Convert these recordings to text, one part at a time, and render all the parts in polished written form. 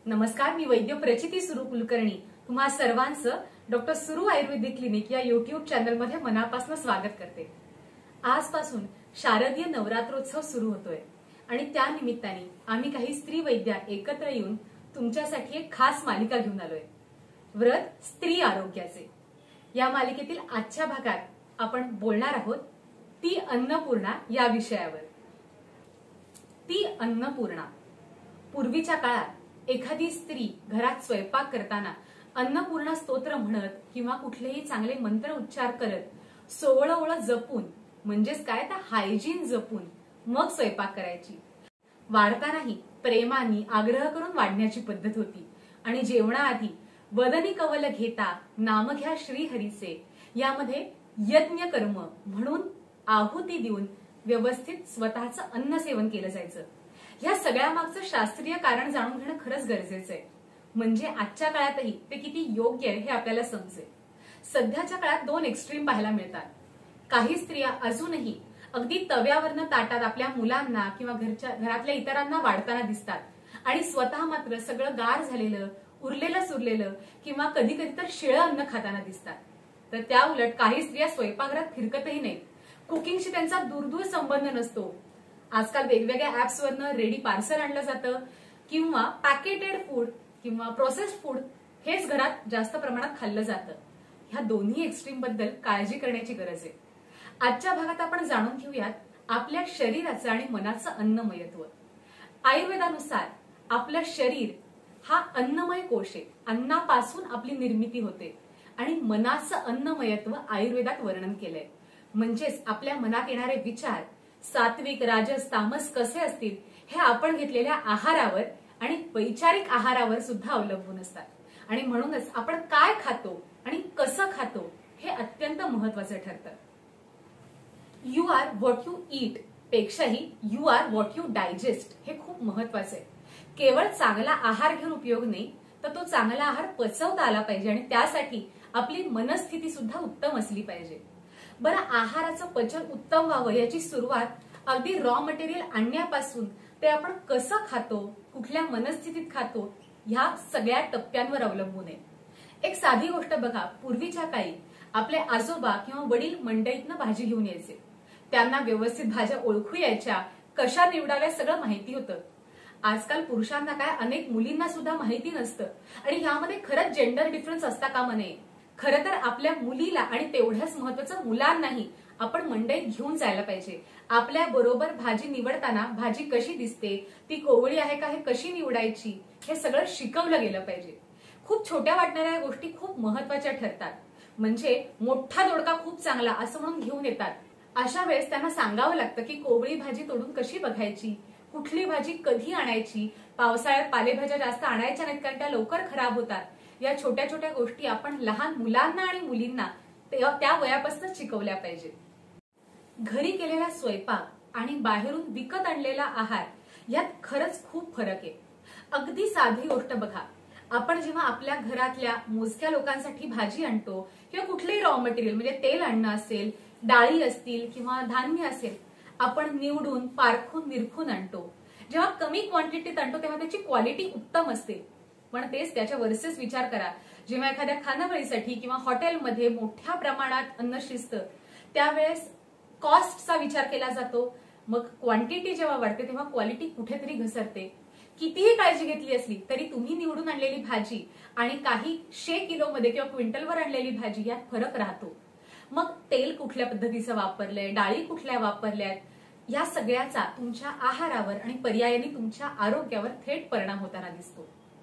नमस्कार, मी वैद्य प्रचिती सुरू कुलकर्णी तुम्हा सर्वांचं डॉक्टर सुरू आयुर्वेदिक क्लिनिक या युट्यूब चॅनलमध्ये मनापासून स्वागत करते। आजपासून शारदीय नवरात्रोत्सव सुरू होतोय आणि त्या निमित्ताने आम्ही काही स्त्री वैद्या एकत्र येऊन तुमच्यासाठी एक खास मालिका घेऊन आलोय, व्रत स्त्री आरोग्याचे। या मालिकेतील आजच्या भागात आपण बोलणार आहोत ती अन्नपूर्णा या विषयावर। ती अन्नपूर्णा, पूर्वीच्या काळात एखादी स्त्री घरात स्वयंपाक करताना अन्नपूर्णा स्तोत्र म्हणत किंवा कुठलेही चांगले मंत्र उच्चार करत सोवळं जपून, म्हणजेच काय तर हायजीन जपून मग स्वयंपाक करायची। वाढतानाही प्रेमाने आग्रह करून वाढण्याची पद्धत होती आणि जेवणाआधी वदनी कवल घेता नाम घ्या श्रीहरीचे यामध्ये यज्ञ कर्म म्हणून आहुती देऊन व्यवस्थित स्वतःचं अन्न सेवन केलं जायचं। या सगळ्या मागचं शास्त्रीय कारण जाणून घेणं खरंच गरजेचं आहे, म्हणजे आजच्या काळातही ते किती योग्य आहे हे आपल्याला समजेल। सध्याच्या काळात दोन एक्स्ट्रीम पाहायला मिळतात। काही स्त्रिया अजूनही अगदी तव्यावरनं ताटात आपल्या मुलांना किंवा घरातल्या इतरांना वाढताना दिसतात आणि स्वतः मात्र सगळं गार झालेलं, उरलेलं सुरलेलं किंवा कधी कधी तर शिळं अन्न खाताना दिसतात। तर त्या उलट काही स्त्रिया स्वयंपाकघरात फिरकतही नाहीत, कुकिंगशी त्यांचा दूरदूर संबंध नसतो। आजकाल वेगवेगळ्या ऍप्स वरनं रेडी पार्सल आणलं जातं किंवा पॅकेटेड फूड किंवा प्रोसेस्ड फूड हेच घरात जास्त प्रमाणात खाल्लं जातं। ह्या दोन्ही एक्स्ट्रीम बद्दल काळजी करण्याची गरज आहे। आजच्या भागात आपण जाणून घेऊयात आपल्या शरीराचं आणि मनाचं अन्नमयत्व। आयुर्वेदानुसार आपलं शरीर हा अन्नमय कोश आहे, अन्नापासून आपली निर्मिती होते आणि मनाचं अन्नमयत्व आयुर्वेदात वर्णन केलंय। म्हणजेच आपल्या मनात येणारे विचार सात्विक, राजस, तामस कसे असतील हे आपण घेतलेल्या आहारावर आणि वैचारिक आहारावर सुद्धा अवलंबून असतात आणि म्हणूनच आपण काय खातो आणि कसं खातो हे अत्यंत महत्वाचं ठरतं। You are what you eat पेक्षाही you are what you digest हे खूप महत्वाचं आहे। केवळ चांगला आहार घेऊन उपयोग नाही, तर तो चांगला आहार पचवता आला पाहिजे आणि त्यासाठी आपली मनस्थिती सुद्धा उत्तम असली पाहिजे। बरं, आहाराचं पचन उत्तम व्हावं याची सुरुवात अगदी रॉ मटेरियल आणण्यापासून ते आपण कसं खातो, कुठल्या मनस्थितीत खातो ह्या सगळ्या टप्प्यांवर अवलंबून आहे। एक साधी गोष्ट बघा, पूर्वीच्या काळी आपले आजोबा किंवा वडील मंडईतनं भाजी घेऊन यायचे, त्यांना व्यवस्थित भाज्या ओळखू यायच्या, कशा निवडाव्या सगळं माहिती होतं। आजकाल पुरुषांना काय, अनेक मुलींना सुद्धा माहिती नसतं आणि ह्यामध्ये खरंच जेंडर डिफरन्स असता कामा नये। खरं तर आपल्या मुलीला आणि तेवढ्याच महत्वाचं मुलांनाही आपण मंडईत घेऊन जायला पाहिजे। आपल्या बरोबर भाजी निवडताना भाजी कशी दिसते, ती कोवळी आहे का हे कशी निवडायची हे सगळं शिकवलं गेलं पाहिजे। खूप छोट्या वाटणाऱ्या गोष्टी खूप महत्वाच्या ठरतात, म्हणजे मोठा दोडका खूप चांगला असं म्हणून घेऊन येतात। अशा वेळेस त्यांना सांगावं लागतं की कोवळी भाजी तोडून कशी बघायची, कुठली भाजी कधी आणायची, पावसाळ्यात पालेभाज्या जास्त आणायच्या नाहीत कारण त्या लवकर खराब होतात। या छोट्या छोट्या गोष्टी आपण लहान मुलांना आणि मुलींना त्या वयापासून शिकवल्या पाहिजे। घरी केलेला स्वयंपाक आणि बाहेरून विकत आणलेला आहार यात खरंच खूप फरक आहे। अगदी साधी गोष्ट बघा, आपण जेव्हा आपल्या घरातल्या मोजक्या लोकांसाठी भाजी आणतो किंवा कुठलेही रॉ मटेरियल म्हणजे तेल आणणं असेल, डाळी असतील किंवा धान्य असेल, आपण निवडून पारखून निरखून आणतो। जेव्हा कमी क्वांटिटीत आणतो तेव्हा त्याची क्वालिटी उत्तम असते, पण तेच त्याच्या वर्सेस विचार करा, जेव्हा एखाद्या खानावळीसाठी किंवा हॉटेलमध्ये मोठ्या प्रमाणात अन्न शिजतं त्यावेळेस कॉस्टचा विचार केला जातो, मग क्वांटिटी जेव्हा वाढते तेव्हा क्वालिटी कुठेतरी घसरते। कितीही काळजी घेतली असली तरी तुम्ही निवडून आणलेली भाजी आणि काही 100 किलोमध्ये किंवा क्विंटलवर आणलेली भाजी यात फरक राहतो। मग तेल कुठल्या पद्धतीचं वापरलंय, डाळी कुठल्या वापरल्यात, या सगळ्याचा तुमच्या आहारावर आणि पर्यायाने तुमच्या आरोग्यावर थेट परिणाम होताना दिसतो।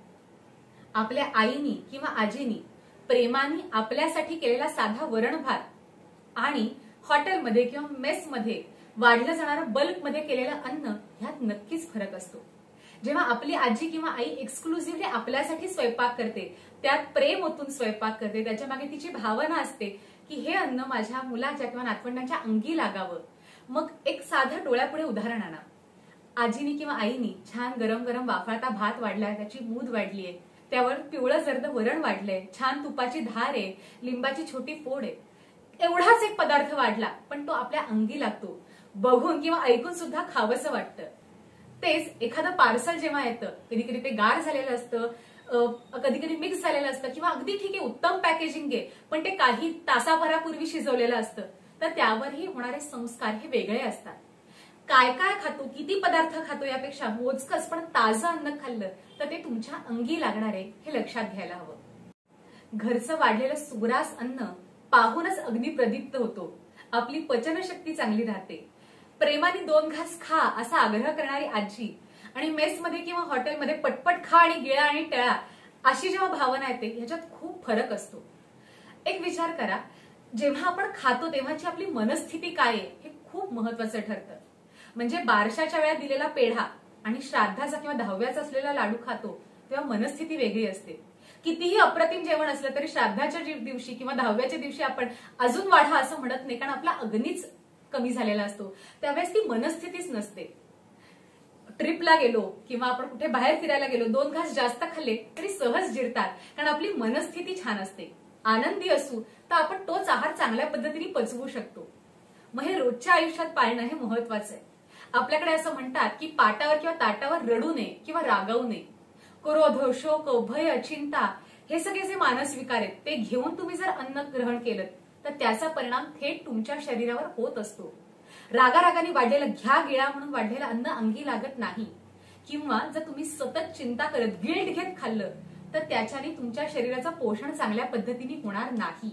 आपल्या आईनी किंवा आजीनी प्रेमाने आपल्यासाठी केलेला साधा वरण भात आणि हॉटेलमध्ये किंवा मेसमध्ये वाढलं जाणारं बल्कमध्ये केलेलं अन्न ह्यात नक्कीच फरक असतो। जेव्हा आपली आजी किंवा आई एक्सक्लुझिव्हली आपल्यासाठी स्वयंपाक करते, त्यात प्रेम ओतून स्वयंपाक करते, त्याच्या मागे तिची भावना असते की हे अन्न माझ्या मुलाच्या किंवा नातवंडांच्या अंगी लागावं। मग एक साधं डोळ्यापुढे उदाहरण आणा, आजीनी किंवा आईनी छान गरम गरम वाफाळता भात वाढलाय, त्याची मूद वाढलीये, त्यावर पिवळं जर्द वरण वाढलंय, छान तुपाची धार आहे, लिंबाची छोटी फोड आहे, एवढाच एक पदार्थ वाढला पण तो आपल्या अंगी लागतो, बघून किंवा ऐकून सुद्धा खावंसं वाटतं। तेच एखादं पार्सल जेव्हा येतं, कधी कधी ते गार झालेलं असतं, कधी कधी मिक्स झालेलं असतं, किंवा अगदी ठीक आहे उत्तम पॅकेजिंग आहे पण ते काही तासाभरापूर्वी शिजवलेलं असतं, तर त्यावरही होणारे संस्कार हे वेगळे असतात. काय काय खातो, किती पदार्थ खातो यापेक्षा मोजकच पण ताजं अन्न खाल्लं तर ते तुमच्या अंगी लागणार आहे हे लक्षात घ्यायला हवं. घरचं वाढलेलं सुग्रास अन्न पाहूनच अग्नी प्रदीप्त होतो. आपली पचनशक्ती चांगली राहते. प्रेमाने 2 घास खा असा आग्रह करणारी आजी आणि मेसमध्ये किंवा हॉटेलमध्ये पटपट खा आणि गिळा आणि टळा अशी जेव्हा भावना येते ह्याच्यात खूप फरक असतो. एक विचार करा, जेव्हा आपण खातो तेव्हाची आपली मनस्थिती काय आहे हे खूप महत्वाचं ठरतं. म्हणजे बारशाच्या वेळा दिलेला पेढा आणि श्राद्धाचा किंवा दहाव्याचा असलेला लाडू खातो तेव्हा मनस्थिती वेगळी असते. कितीही अप्रतिम जेवण असलं तरी श्राद्धाच्या दिवशी किंवा दहाव्याच्या दिवशी आपण अजून वाढा असं म्हणत नाही, कारण आपला अग्नीच कमी झालेला असतो. त्यावेळेस ती मनस्थितीच नसते. ट्रिपला गेलो किंवा आपण कुठे बाहेर फिरायला गेलो, 2 घास जास्त खाल्ले तरी सहज जिरतात, कारण आपली मनस्थिती छान असते. आनंदी असू तर आपण तोच आहार चांगल्या पद्धतीने पचवू शकतो. मग हे रोजच्या आयुष्यात पाळणं हे महत्वाचं आहे. आपल्याकडे असं म्हणतात की पाटावर किंवा ताटावर रडू नये किंवा रागावू नये. क्रोध, शोक, भय, चिंता हे सगळे जे मानस विकार आहेत ते घेऊन तुम्ही जर अन्न ग्रहण केलं तर त्याचा परिणाम थेट तुमच्या शरीरावर होत असतो. रागारागाने वाढलेलं घ्या गिळा म्हणून वाढलेलं अन्न अंगी लागत नाही. किंवा जर तुम्ही सतत चिंता करत गिल्ट घेत खाल्लं तर त्याच्याने तुमच्या शरीराचं पोषण चांगल्या पद्धतीने होणार नाही.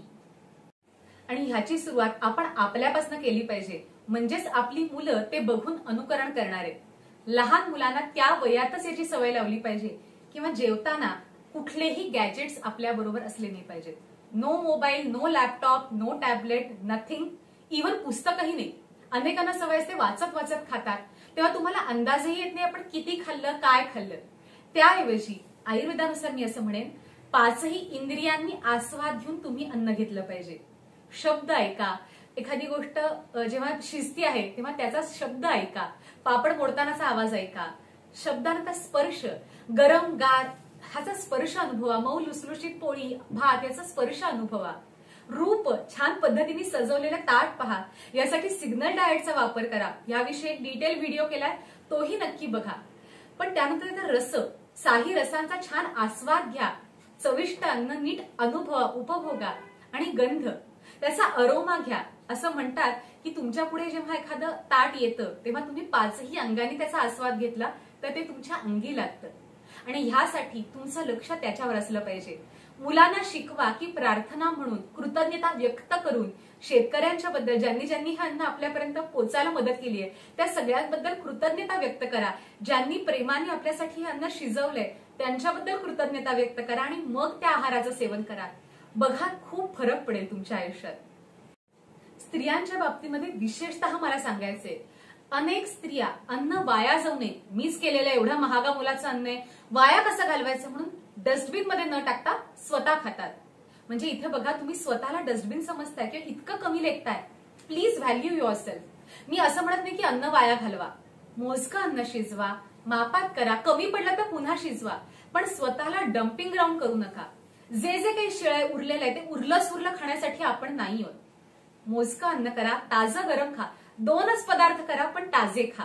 आणि ह्याची सुरुवात आपण आपल्यापासून केली पाहिजे, म्हणजेच आपली मुलं ते बघून अनुकरण करणार आहेत. लहान मुलांना त्या वयातच याची सवय लावली पाहिजे किंवा जेवताना कुठलेही गॅजेट्स आपल्या बरोबर असले नाही पाहिजेत. No mobile, no laptop, no tablet, nothing, even पुस्तकही नाही. अनेकांना सवय असते वाचत वाचत खातात, तेव्हा तुम्हाला अंदाजही येत नाही आपण किती खाल्लं, काय खाल्लं. त्याऐवजी आयुर्वेदानुसार मी असं म्हणेन, 5ही इंद्रियांनी आस्वाद घेऊन तुम्ही अन्न घेतलं पाहिजे. शब्द ऐका, एखादी गोष्ट जेव्हा शिजती आहे तेव्हा त्याचा शब्द ऐका, पापड मोडतानाचा आवाज ऐका, शब्दांचा स्पर्श, गरम गार ह्याचा स्पर्श अनुभवा, मऊ लुसलुशीत पोळी भात याचा स्पर्श अनुभवा, रूप छान पद्धतीने सजवलेलं ताट पहा. यासाठी सिग्नल डाएटचा वापर करा. याविषयी एक डिटेल व्हिडिओ केलाय, तोही नक्की बघा. पण त्यानंतर रस, साही रसांचा छान आस्वाद घ्या. चविष्ट अन्न नीट अनुभवा, उपभोगा. आणि गंध, त्याचा अरोमा घ्या. असं म्हणतात की तुमच्या पुढे जेव्हा एखादं ताट येतं तेव्हा तुम्ही 5ही अंगाने त्याचा आस्वाद घेतला तर ते तुमच्या अंगी लागतं. आणि ह्यासाठी तुमचं लक्ष त्याच्यावर असलं पाहिजे. मुलांना शिकवा की प्रार्थना म्हणून, कृतज्ञता व्यक्त करून शेतकऱ्यांच्या बद्दल, ज्यांनी ज्यांनी हे अन्न आपल्यापर्यंत पोचायला मदत केली आहे त्या सगळ्यांबद्दल कृतज्ञता व्यक्त करा. ज्यांनी प्रेमाने आपल्यासाठी हे अन्न शिजवलंय त्यांच्याबद्दल कृतज्ञता व्यक्त करा आणि मग त्या आहाराचं सेवन करा. बघा, खूप फरक पडेल तुमच्या आयुष्यात. स्त्रियांच्या बाबतीमध्ये विशेषतः मला सांगायचंय, अनेक स्त्रिया अन्न वाया जाऊ नये, मीच केलेलं एवढ्या महागा मुलाचं अन्न आहे, वाया कसं घालवायचं म्हणून डस्टबिन मध्ये न टाकता स्वतः खातात. म्हणजे इथे बघा, तुम्ही स्वतःला डस्टबिन समजताय किंवा इतकं कमी लेखताय. Please value yourself. मी असं म्हणत नाही की अन्न वाया घालवा, मोजकं अन्न शिजवा, मापात करा, कमी पडलं तर पुन्हा शिजवा, पण स्वतःला डम्पिंग ग्राउंड करू नका. जे जे काही शिळं उरलेलं आहे ते उरलं सुरलं खाण्यासाठी आपण नाही आहोत. मोजकं अन्न करा, ताजं गरम खा, 2च पदार्थ करा पण ताजे खा.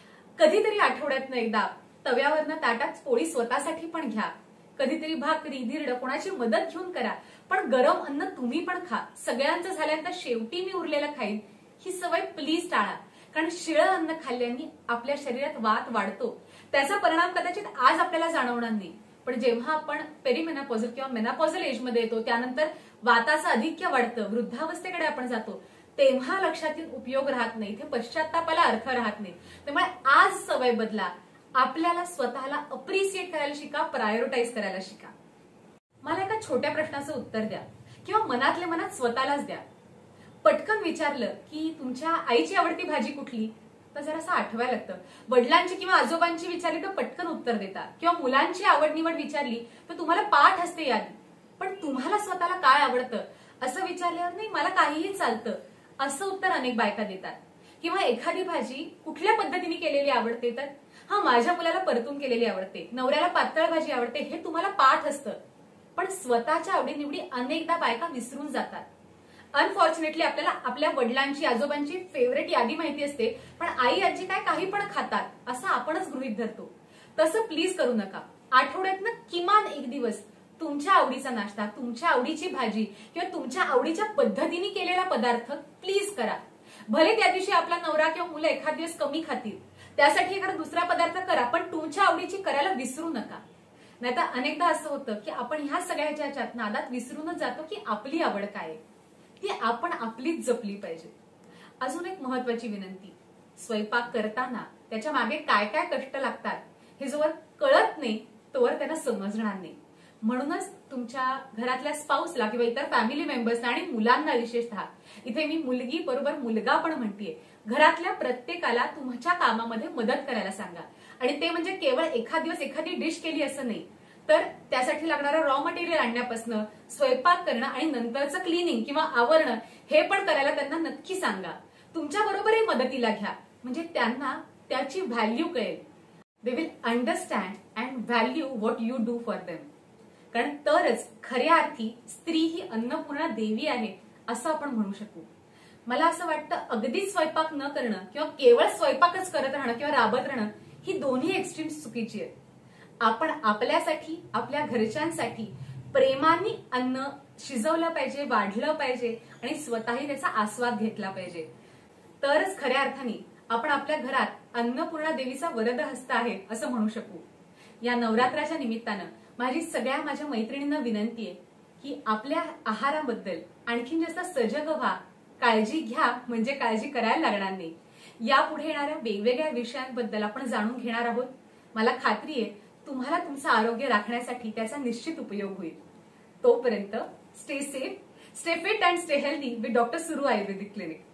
कधीतरी आठवड्यातनं एकदा तव्यावरनं ताटात पोळी स्वतःसाठी पण घ्या. कधीतरी भाकरी, धिरड कोणाची मदत घेऊन करा, पण गरम अन्न तुम्ही पण खा. सगळ्यांचं झाल्यानंतर शेवटी मी उरलेलं खाईन ही सवय प्लीज टाळा, कारण शिळं अन्न खाल्ल्याने आपल्या शरीरात वात वाढतो. त्याचा परिणाम कदाचित आज आपल्याला जाणवणार नाही, पण जेव्हा आपण पेरिमेनोपॉझल किंवा मेनोपॉझल एज मध्ये येतो त्यानंतर वाताचं अधिक्य वाढतं, वृद्धावस्थेकडे आपण जातो, तेव्हा लक्षात उपयोग राहत नाही, इथे पश्चात्तापाला अर्थ राहत नाही. त्यामुळे आज सवय बदला. आपल्याला स्वतःला अप्रिशिएट करायला शिका, प्रायोरिटाईज करायला शिका. मला एका छोट्या प्रश्नाचं उत्तर द्या किंवा मनातल्या मनात स्वतःलाच द्या. पटकन विचारलं की तुमच्या आईची आवडती भाजी कुठली, तर जरासं आठवायला लागतं. वडिलांची किंवा आजोबांची विचारली तर पटकन उत्तर देता, किंवा मुलांची आवड निवड विचारली तर तुम्हाला पाठ असते यादी. पण तुम्हाला स्वतःला काय आवडतं असं विचारल्यावर नाही मला काहीही चालतं असं उत्तर अनेक बायका देतात. किंवा एखादी भाजी कुठल्या पद्धतीने केलेली आवडते तर हा माझ्या मुलाला परतून केलेली आवडते, नवऱ्याला पातळ भाजी आवडते, हे तुम्हाला पाठ असतं. पण स्वतःच्या आवडीनिवडी अनेकदा बायका विसरून जातात. अनफॉर्च्युनेटली आपल्याला आपल्या वडिलांची आजोबांची फेवरेट यादी माहिती असते, पण आई आजी काय काही पण खातात असं आपणच गृहीत धरतो. तसं प्लीज करू नका. आठवड्यातनं किमान एक दिवस तुमच्या आवडीचा नाश्ता, तुमच्या आवडीची भाजी किंवा तुमच्या आवडीच्या पद्धतीने केलेला पदार्थ प्लीज करा. भले त्या दिवशी आपला नवरा किंवा मुलं एखाद दिवस कमी खातील, त्यासाठी एखादा दुसरा पदार्थ करा, पण तुमच्या आवडीची करायला विसरू नका. नाहीतर अनेकदा असं होतं की आपण ह्या सगळ्या ह्याच्यात नादात विसरूनच जातो की आपली आवड काय आहे, ती आपण आपलीच जपली पाहिजे. अजून एक महत्वाची विनंती, स्वयंपाक करताना त्याच्या मागे काय काय कष्ट लागतात हे जोवर कळत नाही तोवर त्यांना समजणार नाही. म्हणूनच तुमच्या घरातल्या स्पाऊसला किंवा इतर फॅमिली मेंबर्सना आणि मुलांना विशेषतः, इथे मी मुलगी बरोबर मुलगा पण म्हणतेय, घरातल्या प्रत्येकाला तुमच्या कामामध्ये मदत करायला सांगा. आणि ते म्हणजे केवळ एखाद दिवस एखादी डिश केली असं नाही, तर त्यासाठी लागणारं रॉ मटेरियल आणण्यापासून स्वयंपाक करणं आणि नंतरचं क्लिनिंग किंवा आवरणं हे पण करायला त्यांना नक्की सांगा. तुमच्या बरोबरही मदतीला घ्या, म्हणजे त्यांना त्याची व्हॅल्यू कळेल. They will understand and value what you do for them. कारण तरच खऱ्या अर्थी स्त्री ही अन्नपूर्णा देवी आहे असं आपण म्हणू शकू. मला असं वाटतं अगदीच स्वयंपाक न करणं किंवा केवळ स्वयंपाकच करत राहणं किंवा राबत राहणं ही दोन्ही एक्स्ट्रीम्स चुकीची आहेत. आपण आपल्यासाठी, आपल्या घरच्यांसाठी प्रेमाने अन्न शिजवलं पाहिजे, वाढलं पाहिजे आणि स्वतःही त्याचा आस्वाद घेतला पाहिजे. तरच खऱ्या अर्थाने आपण आपल्या घरात अन्नपूर्णा देवीचा वरद हस्त आहे असं म्हणू शकू. या नवरात्राच्या निमित्तानं माझ्या मैत्रिणींना विनंती आहे की आपल्या आहाराबद्दल आणखीन जास्त सजग व्हा, काळजी घ्या, म्हणजे काळजी करायला लागणार नाही. यापुढे येणाऱ्या वेगवेगळ्या विषयांबद्दल आपण जाणून घेणार आहोत. मला खात्री आहे तुम्हाला तुमचं आरोग्य राखण्यासाठी त्याचा निश्चित उपयोग होईल. तोपर्यंत stay safe, stay fit and stay healthy with doctor Suru ayurvedic clinic.